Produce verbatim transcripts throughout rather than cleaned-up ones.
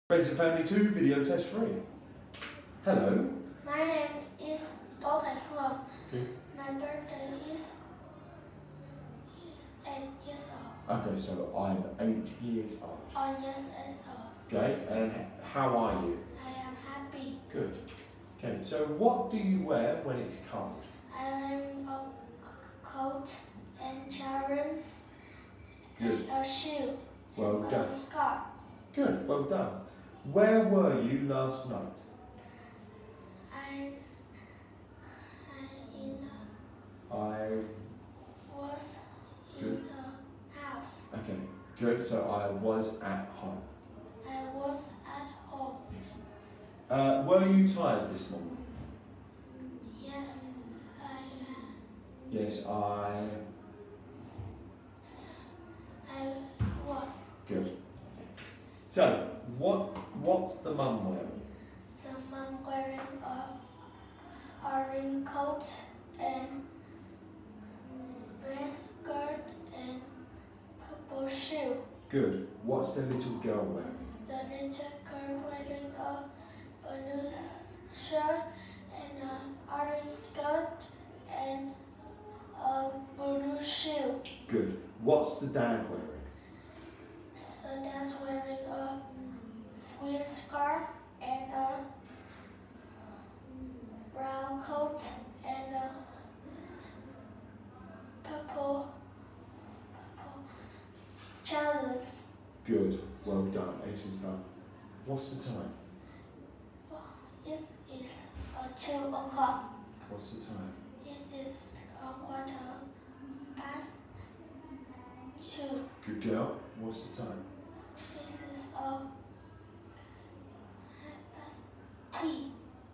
Friends and Family two, video test three. Hello. My name is Khánh. Okay. My birthday is, is eight years old. Okay, so I'm eight years old. Oh, yes, eight old. Okay, and how are you? I am happy. Good. Okay, so what do you wear when it's cold? I am wearing a coat and trousers Good. and a shoe Well and done. a scarf. Good, well done. Where were you last night? I, I in a, I... was in Good. a house. Okay, good, so I was at home. I was at home. Yes. Uh, were you tired this morning? Yes, I am. Yes, I... I was. Good. So, what what's the mum wearing? The mom wearing a orange coat and red skirt and purple shoe. Good. What's the little girl wearing? The little girl wearing a blue shirt and an orange skirt and a blue shoe. Good. What's the dad wearing? The dad's wearing a green scarf and a brown coat and a purple, purple trousers. Good. Well done. Excellent stuff. What's the time? It is uh, two o'clock. What's the time? It is a quarter past two. Good girl. What's the time? It is a half past three.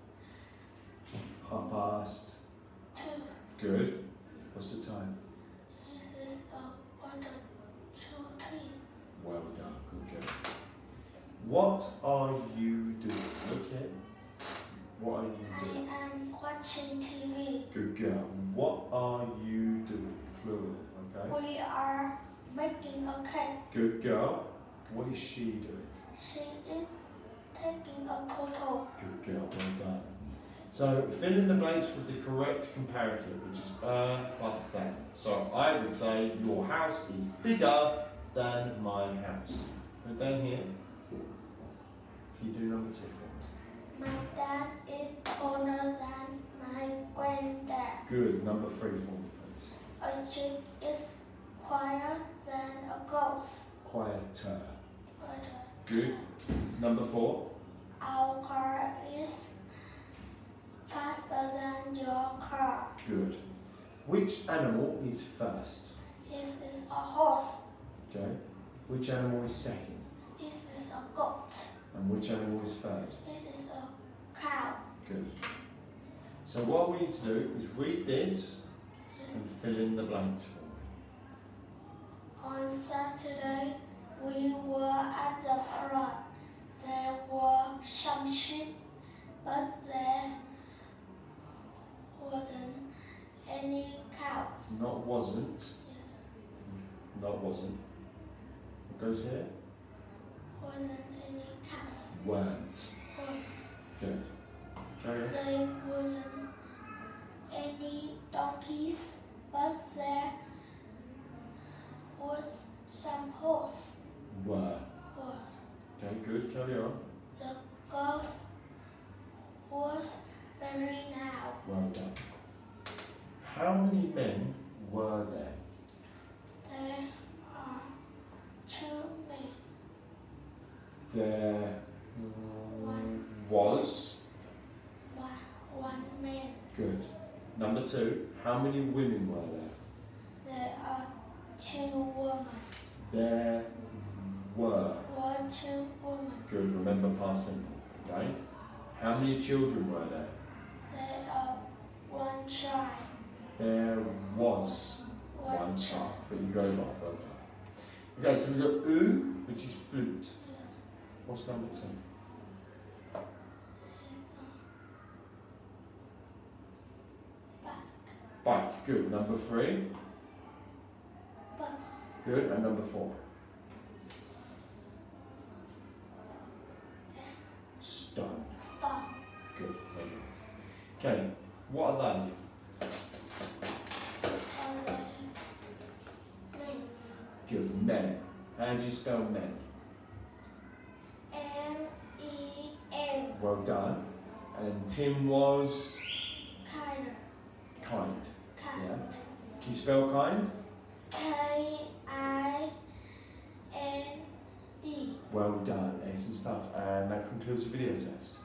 Half past. Two. Good. What's the time? It is a quarter to three. Well done. Good girl. What are you doing? Look here. What are you doing? I am watching T V. Good girl. What are you doing? Plural. Okay. We are making a cake. Good girl. What is she doing? She is taking a photo. Good girl, well done. So fill in the blanks with the correct comparative, which is er plus than. So I would say your house is bigger than my house. Put down here. Can you do number two for me? My dad is older than my granddad. Good. Number three for me, please. A sheep is quiet than a ghost. Quieter. But Good. Number four. our car is faster than your car. Good. Which animal is first? This is a horse. Okay. Which animal is second? This is a goat. And which animal is third? This is a cow. Good. So what we need to do is read this and fill in the blanks for me. On Saturday, we were at the front. There were some sheep, but there wasn't any cows. Not wasn't. Yes, Not wasn't. What goes here? wasn't any cows. Weren't. Was. Good. Carry on. There wasn't any donkeys, but there was some horse. Were. Were. Okay, good. Carry on. The girls was very loud. Well done. How many men were there? There are two men. There One. was. One, one man. Good. Number two. How many women were there? There are two women. There were. Were two women. Good. Remember past simple. Okay. How many children were there? There are one child. There was One, one child. child, but you got it right. Well done. Okay, so we've got oo, which is flute. Yes. What's number two? Is a back. Bike. Good. Number three. Bus. Good. And number four. Good. Very good. Okay, what are they? Mints. Good. Men. How do you spell men? M E N. Well done. And Tim was Kind. kind. Kind. Yeah. Can you spell kind? K I N D. Well done. Excellent stuff. And that concludes the video test.